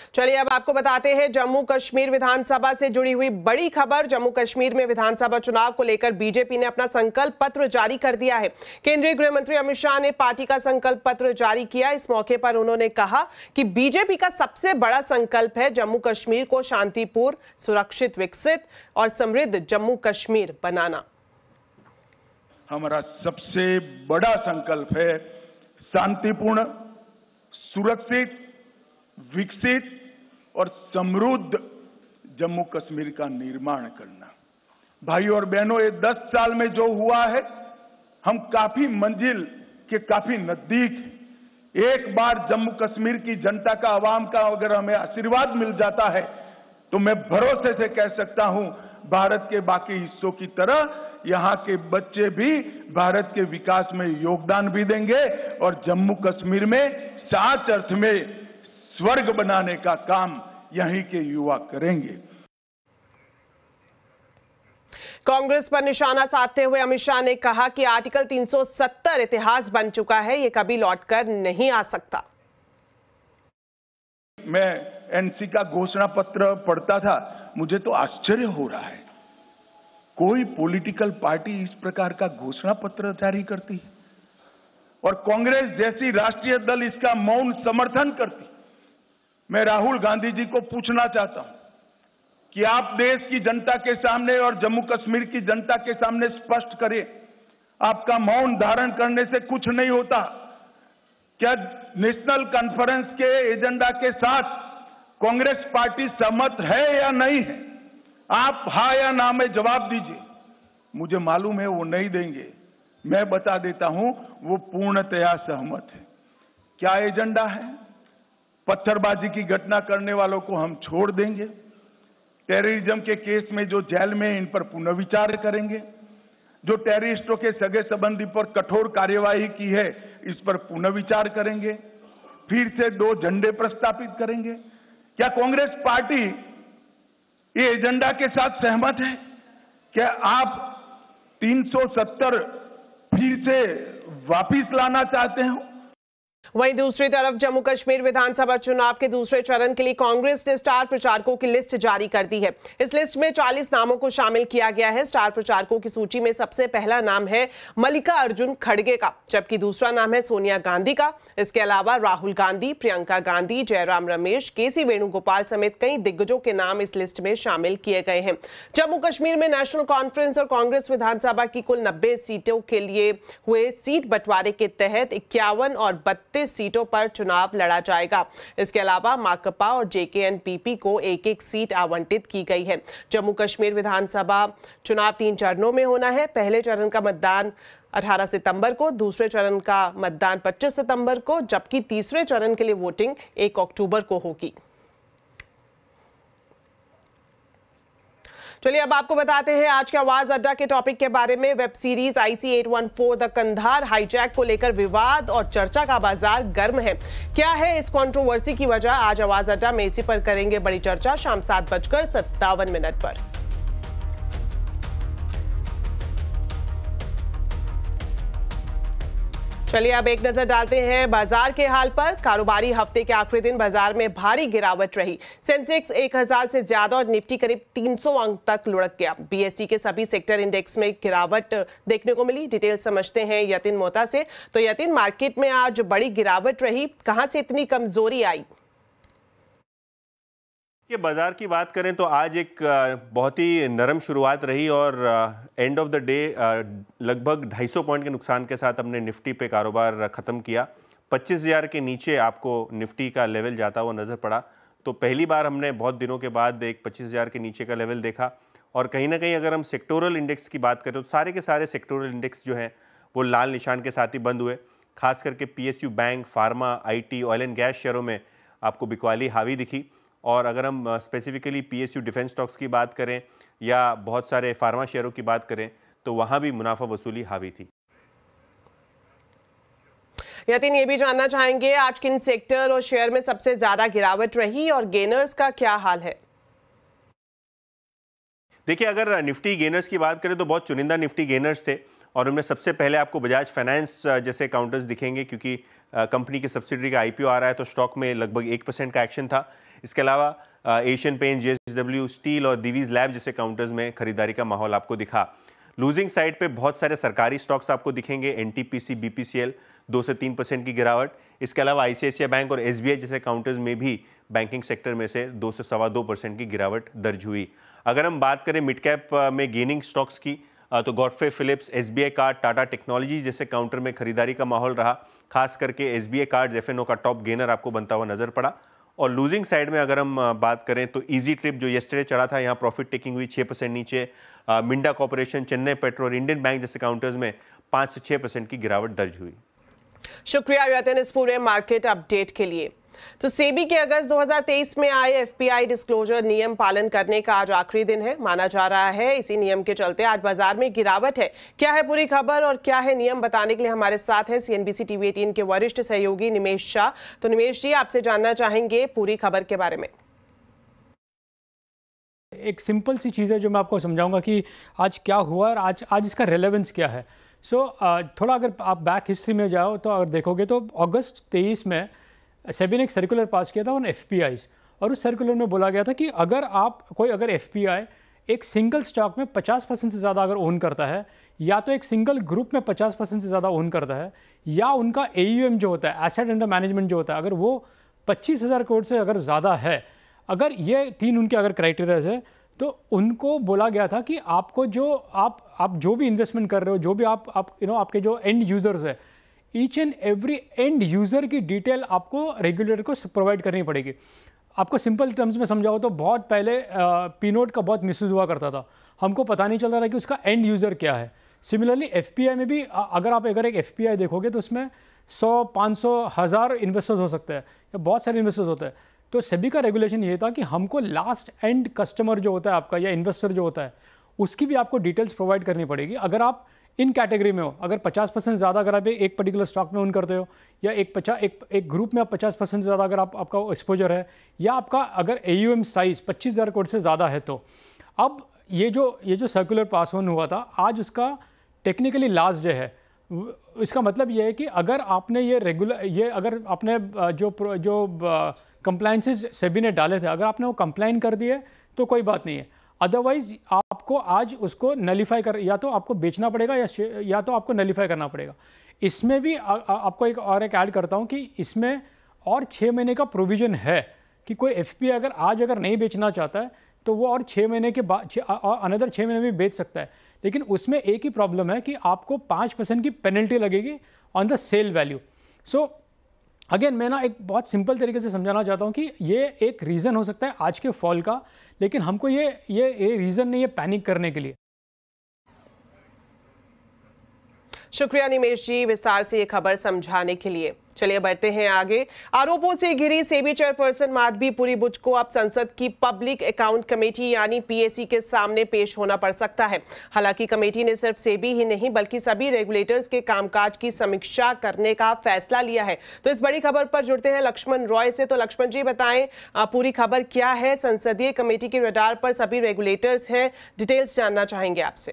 चलिए अब आपको बताते हैं जम्मू कश्मीर विधानसभा से जुड़ी हुई बड़ी खबर। जम्मू कश्मीर में विधानसभा चुनाव को लेकर बीजेपी ने अपना संकल्प पत्र जारी कर दिया है। केंद्रीय गृह मंत्री अमित शाह ने पार्टी का संकल्प पत्र जारी किया। इस मौके पर उन्होंने कहा कि बीजेपी का सबसे बड़ा संकल्प है जम्मू कश्मीर को शांतिपूर्ण, सुरक्षित, विकसित और समृद्ध जम्मू कश्मीर बनाना। हमारा सबसे बड़ा संकल्प है शांतिपूर्ण, सुरक्षित, विकसित और समृद्ध जम्मू कश्मीर का निर्माण करना। भाइयों और बहनों, ये 10 साल में जो हुआ है, हम काफी मंजिल के काफी नजदीक। एक बार जम्मू कश्मीर की जनता का, आवाम का अगर हमें आशीर्वाद मिल जाता है तो मैं भरोसे से कह सकता हूं, भारत के बाकी हिस्सों की तरह यहां के बच्चे भी भारत के विकास में योगदान भी देंगे और जम्मू कश्मीर में सच अर्थ में स्वर्ग बनाने का काम यहीं के युवा करेंगे। कांग्रेस पर निशाना साधते हुए अमित शाह ने कहा कि आर्टिकल 370 इतिहास बन चुका है, ये कभी लौटकर नहीं आ सकता। मैं एनसी का घोषणा पत्र पढ़ता था, मुझे तो आश्चर्य हो रहा है, कोई पॉलिटिकल पार्टी इस प्रकार का घोषणा पत्र जारी करती है और कांग्रेस जैसी राष्ट्रीय दल इसका मौन समर्थन करती। मैं राहुल गांधी जी को पूछना चाहता हूं कि आप देश की जनता के सामने और जम्मू कश्मीर की जनता के सामने स्पष्ट करें, आपका मौन धारण करने से कुछ नहीं होता। क्या नेशनल कॉन्फ्रेंस के एजेंडा के साथ कांग्रेस पार्टी सहमत है या नहीं है? आप हाँ या ना में जवाब दीजिए। मुझे मालूम है वो नहीं देंगे, मैं बता देता हूं, वो पूर्णतया सहमत है। क्या एजेंडा है? पत्थरबाजी की घटना करने वालों को हम छोड़ देंगे, टेररिज्म के केस में जो जेल में, इन पर पुनर्विचार करेंगे, जो टेररिस्टों के सगे संबंधी पर कठोर कार्यवाही की है इस पर पुनर्विचार करेंगे, फिर से 2 झंडे प्रस्तावित करेंगे। क्या कांग्रेस पार्टी ये एजेंडा के साथ सहमत है? क्या आप 370 फिर से वापिस लाना चाहते हो? वहीं दूसरी तरफ जम्मू कश्मीर विधानसभा चुनाव के दूसरे चरण के लिए कांग्रेस ने स्टार प्रचारकों की लिस्ट जारी कर दी है। इस लिस्ट में 40 नामों को शामिल किया गया है। स्टार प्रचारकों की सूची में सबसे पहला नाम है मल्लिकार्जुन खड़गे का, जबकि दूसरा नाम है सोनिया गांधी का। इसके अलावा राहुल गांधी, प्रियंका गांधी, जयराम रमेश, केसी वेणुगोपाल समेत कई दिग्गजों के नाम इस लिस्ट में शामिल किए गए हैं। जम्मू कश्मीर में नेशनल कॉन्फ्रेंस और कांग्रेस विधानसभा की कुल 90 सीटों के लिए हुए सीट बंटवारे के तहत 51 और 32 सीटों पर चुनाव लड़ा जाएगा। इसके अलावा माकपा और जेकेएनपीपी को एक-एक सीट आवंटित की गई है। जम्मू कश्मीर विधानसभा चुनाव 3 चरणों में होना है। पहले चरण का मतदान 18 सितंबर को, दूसरे चरण का मतदान 25 सितंबर को, जबकि तीसरे चरण के लिए वोटिंग 1 अक्टूबर को होगी। चलिए अब आपको बताते हैं आज के आवाज अड्डा के टॉपिक के बारे में। Web series IC-814 the Kandahar hijack को लेकर विवाद और चर्चा का बाजार गर्म है। क्या है इस कंट्रोवर्सी की वजह? आज आवाज अड्डा में इसी पर करेंगे बड़ी चर्चा शाम 7:57 पर। चलिए अब एक नजर डालते हैं बाजार के हाल पर। कारोबारी हफ्ते के आखिरी दिन बाजार में भारी गिरावट रही। सेंसेक्स 1000 से ज्यादा और निफ्टी करीब 300 अंक तक लुढ़क गया। BSE के सभी सेक्टर इंडेक्स में गिरावट देखने को मिली। डिटेल समझते हैं यतिन मोहता से। तो यतिन, मार्केट में आज बड़ी गिरावट रही, कहां से इतनी कमजोरी आई? के बाजार की बात करें तो आज एक बहुत ही नरम शुरुआत रही और एंड ऑफ द डे लगभग 250 पॉइंट के नुकसान के साथ हमने निफ्टी पे कारोबार ख़त्म किया। 25,000 के नीचे आपको निफ्टी का लेवल जाता हुआ नज़र पड़ा। तो पहली बार हमने बहुत दिनों के बाद एक 25,000 के नीचे का लेवल देखा। और कहीं ना कहीं अगर हम सेक्टोरल इंडेक्स की बात करें तो सारे के सारे सेक्टोरल इंडेक्स जो हैं वो लाल निशान के साथ ही बंद हुए। खास करके PSU bank, pharma, IT, oil and gas शेयरों में आपको बिकवाली हावी दिखी। और अगर हम स्पेसिफिकली PSU डिफेंस स्टॉक्स की बात करें या बहुत सारे फार्मा शेयरों की बात करें तो वहां भी मुनाफा वसूली हावी थी। यतिन, ये भी जानना चाहेंगे आज किन सेक्टर और शेयर में सबसे ज्यादा गिरावट रही और गेनर्स का क्या हाल है? देखिए, अगर निफ्टी गेनर्स की बात करें तो बहुत चुनिंदा निफ्टी गेनर्स थे और उनमें सबसे पहले आपको बजाज फाइनेंस जैसे काउंटर्स दिखेंगे क्योंकि कंपनी की सब्सिडरी का IPO आ रहा है तो स्टॉक में लगभग 1% का एक्शन था। इसके अलावा एशियन पेंट, JSW स्टील और दिवीज लैब जैसे काउंटर्स में खरीदारी का माहौल आपको दिखा। लूजिंग साइड पे बहुत सारे सरकारी स्टॉक्स आपको दिखेंगे, NTPC, BPCL 2 से 3% की गिरावट। इसके अलावा ICICI बैंक और SBI जैसे काउंटर्स में भी बैंकिंग सेक्टर में से 2 से 2.25% की गिरावट दर्ज हुई। अगर हम बात करें मिड कैप में गेनिंग स्टॉक्स की, तो Godfrey Phillips, SBI card, Tata technologies जैसे काउंटर में खरीदारी का माहौल रहा। खास करके SBI कार्ड्स FNO का टॉप गेनर आपको बनता हुआ नजर पड़ा। और लूजिंग साइड में अगर हम बात करें तो इजी ट्रिप जो येस्टरडे चढ़ा था, यहाँ प्रॉफिट टेकिंग हुई 6% नीचे। Minda corporation, Chennai petro, Indian bank जैसे काउंटर्स में 5 से 6% की गिरावट दर्ज हुई। शुक्रिया यतन इस पूरे मार्केट अपडेट के लिए। तो सेबी के अगस्त 2023 में आए FPI डिस्क्लोजर नियम पालन करने का आज आखिरी दिन है माना जा रहा है। इसी नियम के चलते आज बाजार में गिरावट है। क्या है पूरी खबर और क्या है नियम, बताने के लिए हमारे साथ हैं CNBC TV 18 के वरिष्ठ सहयोगी निमेश शाह। तो निमेश जी, आपसे जानना चाहेंगे पूरी खबर के बारे में। एक सिंपल सी चीज़ है जो मैं आपको समझाऊंगा कि आज क्या हुआ और आज इसका रेलेवेंस क्या है। थोड़ा अगर आप बैक हिस्ट्री में जाओ तो अगर देखोगे तो अगस्त 23 में सेबी ने एक सर्कुलर पास किया था ऑन FPIs, और उस सर्कुलर में बोला गया था कि अगर FPI एक सिंगल स्टॉक में 50% से ज़्यादा अगर ओन करता है, या तो एक सिंगल ग्रुप में 50% से ज़्यादा ओन करता है, या उनका AUM जो होता है, एसेट अंडर मैनेजमेंट जो होता है, अगर वो 25,000 करोड़ से अगर ज़्यादा है, अगर ये 3 उनके अगर क्राइटेरियाज है, तो उनको बोला गया था कि आपको जो आप जो भी इन्वेस्टमेंट कर रहे हो, जो भी आप आपके जो एंड यूज़र्स है, each and every end user की डिटेल आपको रेगुलेटर को प्रोवाइड करनी पड़ेगी। आपको सिंपल टर्म्स में समझाओ तो बहुत पहले P-नोट का बहुत मिसयूज़ हुआ करता था, हमको पता नहीं चलता था कि उसका एंड यूज़र क्या है। सिमिलरली FPI में भी अगर एक FPI देखोगे तो उसमें 100, 500, 1000 इन्वेस्टर्स हो सकते हैं या बहुत सारे इन्वेस्टर्स होते हैं। तो सेबी का रेगुलेशन ये था कि हमको लास्ट एंड कस्टमर जो होता है आपका, या इन्वेस्टर जो होता है, उसकी भी आपको डिटेल्स प्रोवाइड करनी पड़ेगी। अगर आप इन कैटेगरी में हो, अगर 50% ज़्यादा अगर आप एक पर्टिकुलर स्टॉक में ओन करते हो, या एक ग्रुप में आप 50% से ज़्यादा अगर आपका एक्सपोजर है, या आपका अगर AUM साइज 25,000 करोड़ से ज़्यादा है, तो अब ये जो सर्कुलर पास ऑन हुआ था, आज उसका टेक्निकली लास्ट डे है। इसका मतलब ये है कि अगर आपने अगर आपने जो कंप्लायंसेस सेबी ने डाले थे, अगर आपने वो कंप्लाइन कर दिए तो कोई बात नहीं है। अदरवाइज आपको आज उसको नलीफाई या तो आपको बेचना पड़ेगा या तो आपको नलीफाई करना पड़ेगा। इसमें भी आपको एक ऐड करता हूँ कि इसमें और 6 महीने का प्रोविज़न है कि कोई FPI अगर नहीं बेचना चाहता है तो वो और 6 महीने के बाद अनदर 6 महीने में बेच सकता है। लेकिन उसमें एक ही प्रॉब्लम है कि आपको 5% की पेनल्टी लगेगी on the sale value. So again मैं एक बहुत सिंपल तरीके से समझाना चाहता हूँ कि ये एक रीज़न हो सकता है आज के फॉल का, लेकिन हमको ये रीज़न नहीं है पैनिक करने के लिए। शुक्रिया निमेश जी विस्तार से ये खबर समझाने के लिए। चलिए बढ़ते हैं आगे। आरोपों से घिरी सेबी चेयरपर्सन माधवी पुरी बुच को अब संसद की पब्लिक अकाउंट कमेटी यानी PAC के सामने पेश होना पड़ सकता है। हालांकि कमेटी ने सिर्फ सेबी ही नहीं बल्कि सभी रेगुलेटर्स के कामकाज की समीक्षा करने का फैसला लिया है। तो इस बड़ी खबर पर जुड़ते हैं लक्ष्मण रॉय से। तो लक्ष्मण जी बताएं पूरी खबर क्या है, संसदीय कमेटी के रडार पर सभी रेगुलेटर्स हैं, डिटेल्स जानना चाहेंगे आपसे।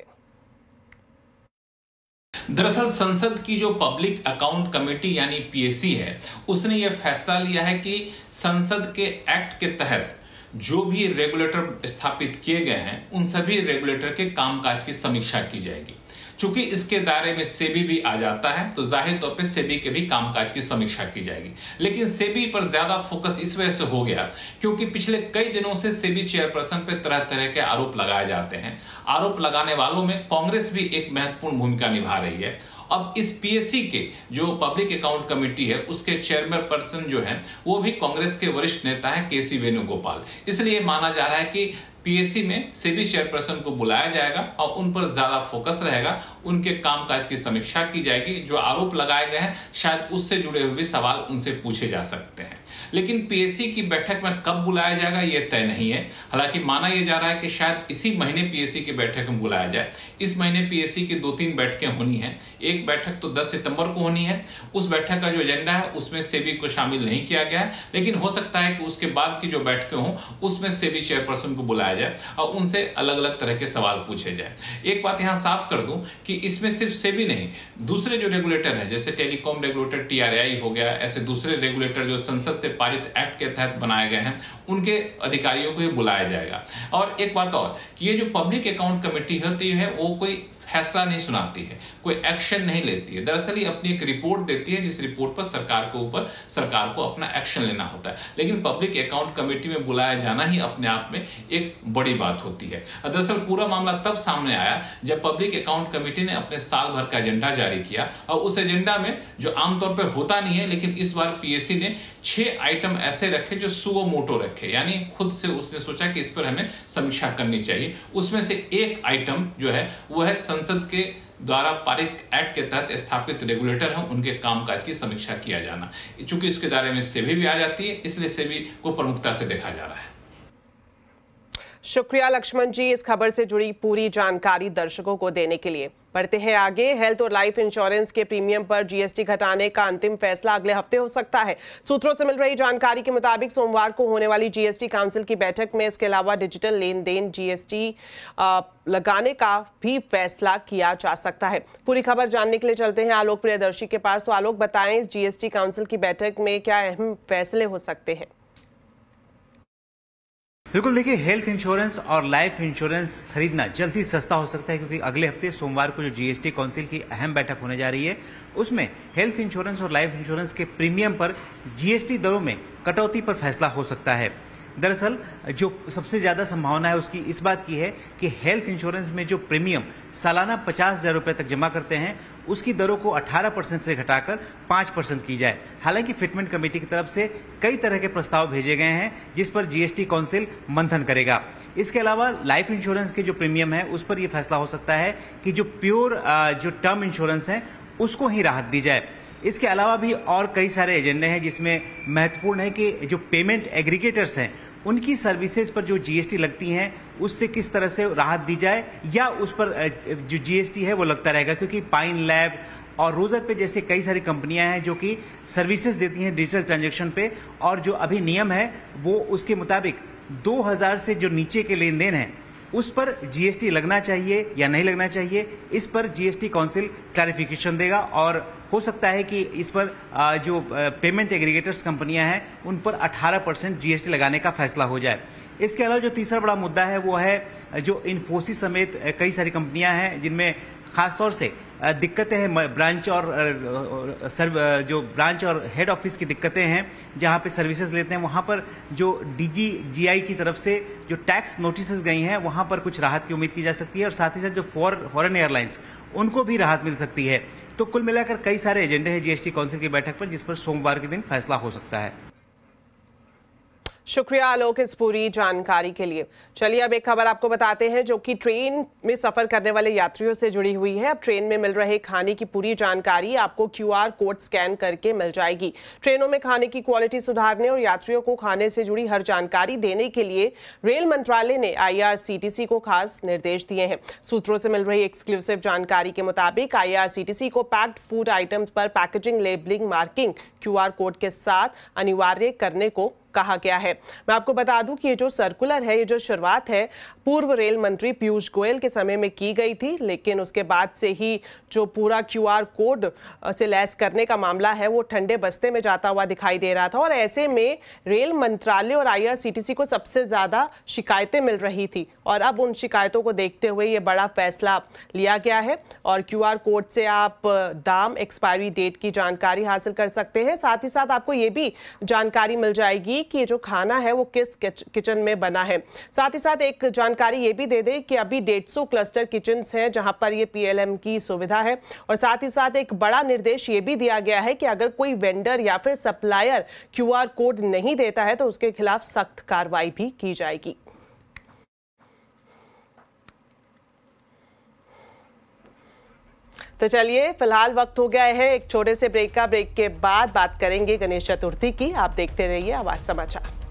दरअसल संसद की जो पब्लिक अकाउंट कमेटी यानी PAC है, उसने यह फैसला लिया है कि संसद के एक्ट के तहत जो भी रेगुलेटर स्थापित किए गए हैं उन सभी रेगुलेटर के कामकाज की समीक्षा की जाएगी। चूंकि इसके दायरे में सेबी भी आ जाता है तो जाहिर तौर पे सेबी के भी कामकाज की समीक्षा की जाएगी। लेकिन सेबी पर ज्यादा फोकस इस वजह से हो गया क्योंकि पिछले कई दिनों से सेबी चेयरपर्सन पे तरह तरह के आरोप लगाए जाते हैं। आरोप लगाने वालों में कांग्रेस भी एक महत्वपूर्ण भूमिका निभा रही है। अब इस PAC के जो पब्लिक अकाउंट कमेटी है उसके चेयरमैन पर्सन जो है वो भी कांग्रेस के वरिष्ठ नेता है KC वेणुगोपाल। इसलिए माना जा रहा है कि PAC में सेबी चेयरपर्सन को बुलाया जाएगा और उन पर ज्यादा फोकस रहेगा, उनके कामकाज की समीक्षा की जाएगी। जो आरोप लगाए गए हैं शायद उससे जुड़े हुए भी सवाल उनसे पूछे जा सकते हैं। लेकिन PAC की बैठक में कब बुलाया जाएगा यह तय नहीं है। हालांकि माना यह जा रहा है कि शायद इसी महीने PAC की बैठक में बुलाया जाए। इस महीने PAC की 2-3 बैठकें होनी है। एक बैठक तो 10 सितंबर को होनी है। उस बैठक का जो एजेंडा है उसमें सेबी को शामिल नहीं किया गया है, लेकिन हो सकता है कि उसके बाद की जो बैठकें हों उसमें सेबी चेयरपर्सन को बुलाया जाए और उनसे अलग अलग तरह के सवाल पूछे जाए। एक बात यहां साफ कर दूं कि इसमें सिर्फ सेबी नहीं, दूसरे जो रेगुलेटर है जैसे टेलीकॉम रेगुलेटर TRAI हो गया, ऐसे दूसरे रेगुलेटर जो संसद से पारित एक्ट के तहत बनाए गए हैं उनके अधिकारियों को बुलाया जाएगा। और एक बात और कि ये जो पब्लिक अकाउंट कमेटी होती है वो कोई फैसला नहीं सुनाती है, कोई एक्शन नहीं लेती है। दरअसल ये अपनी एक रिपोर्ट देती है जिस रिपोर्ट पर सरकार को अपना एक्शन लेना होता है। लेकिन पब्लिक अकाउंट कमेटी में बुलाया जाना ही अपने आप में एक बड़ी बात होती है। दरअसल पूरा मामला तब सामने आया जब पब्लिक अकाउंट कमेटी ने अपने साल भर का एजेंडा जारी किया और उस एजेंडा में जो आमतौर पर होता नहीं है, लेकिन इस बार पीएससी ने 6 आइटम ऐसे रखे जो सुओ मोटो रखे, यानी खुद से उसने सोचा कि इस पर हमें समीक्षा करनी चाहिए। उसमें से एक आइटम जो है वो है संसद के द्वारा पारित एक्ट के तहत स्थापित रेगुलेटर हैं उनके कामकाज की समीक्षा किया जाना। चूंकि इसके दायरे में सेबी भी आ जाती है, इसलिए सेबी को प्रमुखता से देखा जा रहा है। शुक्रिया लक्ष्मण जी इस खबर से जुड़ी पूरी जानकारी दर्शकों को देने के लिए। बढ़ते हैं आगे। हेल्थ और लाइफ इंश्योरेंस के प्रीमियम पर जीएसटी घटाने का अंतिम फैसला अगले हफ्ते हो सकता है। सूत्रों से मिल रही जानकारी के मुताबिक सोमवार को होने वाली जीएसटी काउंसिल की बैठक में इसके अलावा डिजिटल लेन देन जीएसटी लगाने का भी फैसला किया जा सकता है। पूरी खबर जानने के लिए चलते हैं आलोक प्रियदर्शी के पास। तो आलोक बताएं, इस जीएसटी काउंसिल की बैठक में क्या अहम फैसले हो सकते हैं? बिल्कुल, देखिए, हेल्थ इंश्योरेंस और लाइफ इंश्योरेंस खरीदना जल्द ही सस्ता हो सकता है क्योंकि अगले हफ्ते सोमवार को जो जीएसटी काउंसिल की अहम बैठक होने जा रही है उसमें हेल्थ इंश्योरेंस और लाइफ इंश्योरेंस के प्रीमियम पर जीएसटी दरों में कटौती पर फैसला हो सकता है। दरअसल जो सबसे ज्यादा संभावना है उसकी इस बात की है कि हेल्थ इंश्योरेंस में जो प्रीमियम सालाना 50,000 रुपए तक जमा करते हैं उसकी दरों को 18% से घटाकर 5% की जाए। हालांकि फिटमेंट कमेटी की तरफ से कई तरह के प्रस्ताव भेजे गए हैं जिस पर जीएसटी काउंसिल मंथन करेगा। इसके अलावा लाइफ इंश्योरेंस के जो प्रीमियम है उस पर यह फैसला हो सकता है कि जो प्योर जो टर्म इंश्योरेंस है उसको ही राहत दी जाए। इसके अलावा भी और कई सारे एजेंडे हैं जिसमें महत्वपूर्ण है कि जो पेमेंट एग्रीगेटर्स हैं उनकी सर्विसेज पर जो जीएसटी लगती हैं उससे किस तरह से राहत दी जाए या उस पर जो जीएसटी है वो लगता रहेगा, क्योंकि पाइन लैब और रोजर पे जैसे कई सारी कंपनियां हैं जो कि सर्विसेज देती हैं डिजिटल ट्रांजैक्शन पे, और जो अभी नियम है वो उसके मुताबिक 2000 से जो नीचे के लेन देन है उस पर जीएसटी लगना चाहिए या नहीं लगना चाहिए, इस पर जीएसटी काउंसिल क्लैरिफिकेशन देगा। और हो सकता है कि इस पर जो पेमेंट एग्रीगेटर्स कंपनियां हैं उन पर 18% जीएसटी लगाने का फैसला हो जाए। इसके अलावा जो तीसरा बड़ा मुद्दा है वो है जो इन्फोसिस समेत कई सारी कंपनियां हैं जिनमें खासतौर से दिक्कतें हैं, ब्रांच और हेड ऑफिस की दिक्कतें हैं जहां पे सर्विसेज लेते हैं, वहां पर जो डीजीजीआई की तरफ से जो टैक्स नोटिसेस गई हैं वहां पर कुछ राहत की उम्मीद की जा सकती है, और साथ ही साथ जो फॉरेन एयरलाइंस उनको भी राहत मिल सकती है। तो कुल मिलाकर कई सारे एजेंडे हैं जीएसटी काउंसिल की बैठक पर जिस पर सोमवार के दिन फैसला हो सकता है। शुक्रिया आलोक इस पूरी जानकारी के लिए। चलिए अब एक खबर आपको बताते हैं जो कि ट्रेन में सफर करने वाले यात्रियों से जुड़ी हुई है। अब ट्रेन में मिल रहे खाने की पूरी जानकारी आपको क्यूआर कोड स्कैन करके मिल जाएगी। ट्रेनों में खाने की क्वालिटी सुधारने और यात्रियों को खाने से जुड़ी हर जानकारी देने के लिए रेल मंत्रालय ने आईआरसीटीसी को खास निर्देश दिए हैं। सूत्रों से मिल रही एक्सक्लूसिव जानकारी के मुताबिक आईआरसीटीसी को पैक्ड फूड आइटम्स पर packaging, labelling, marking QR code के साथ अनिवार्य करने को कहा गया है। मैं आपको बता दूं कि ये जो सर्कुलर है, ये जो शुरुआत है पूर्व रेल मंत्री पीयूष गोयल के समय में की गई थी, लेकिन उसके बाद से ही जो पूरा क्यूआर कोड से लैस करने का मामला है वो ठंडे बस्ते में जाता हुआ दिखाई दे रहा था, और ऐसे में रेल मंत्रालय और आईआरसीटीसी को सबसे ज्यादा शिकायतें मिल रही थी, और अब उन शिकायतों को देखते हुए ये बड़ा फैसला लिया गया है। और क्यूआर कोड से आप दाम, एक्सपायरी डेट की जानकारी हासिल कर सकते हैं। साथ ही साथ आपको ये भी जानकारी मिल जाएगी कि ये जो खाना है वो किस किचन में बना है। साथ ही साथ एक जानकारी ये भी दे दे कि अभी 150 क्लस्टर किचन्स हैं जहां पर ये पीएलएम की सुविधा है। और साथ ही साथ एक बड़ा निर्देश ये भी दिया गया है कि अगर कोई वेंडर या फिर सप्लायर क्यूआर कोड नहीं देता है तो उसके खिलाफ सख्त कार्रवाई भी की जाएगी। तो चलिए फिलहाल वक्त हो गया है एक छोटे से ब्रेक का। ब्रेक के बाद बात करेंगे गणेश चतुर्थी की। आप देखते रहिए आवाज समाचार।